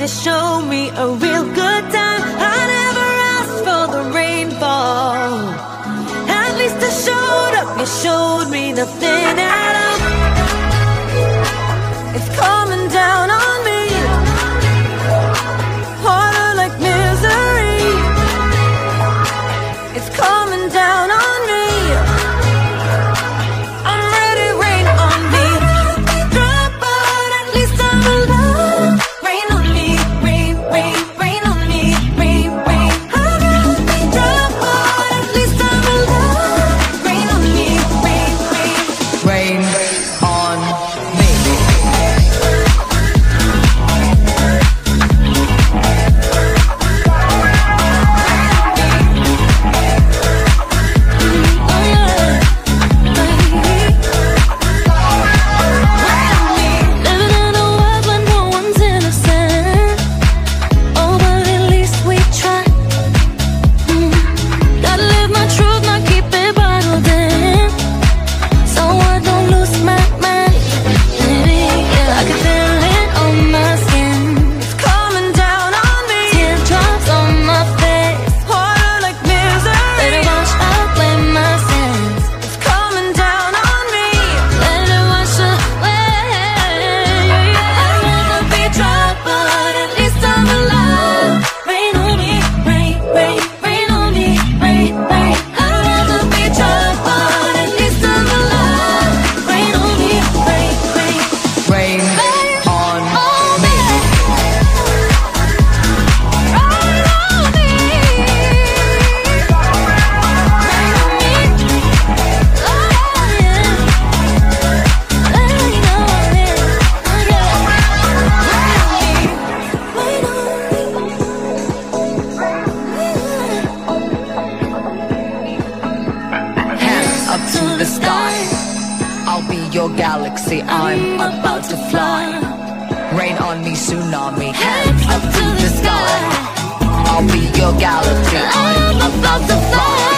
to show me a real good time. I never asked for the rainfall. At least I showed up, you showed me nothing at all. It's coming down on me, harder like misery. It's coming down on me. I'm ready, rain on me. Drop, but at least I'm alive. Rain on me, rain, rain, rain on me, rain, rain. Drop, but at least I'm alive. Rain on me, rain, rain. Rain on me. Galaxy, I'm about to fly. Rain on me, tsunami, hands up to the sky. I'll be your galaxy, I'm about to fly.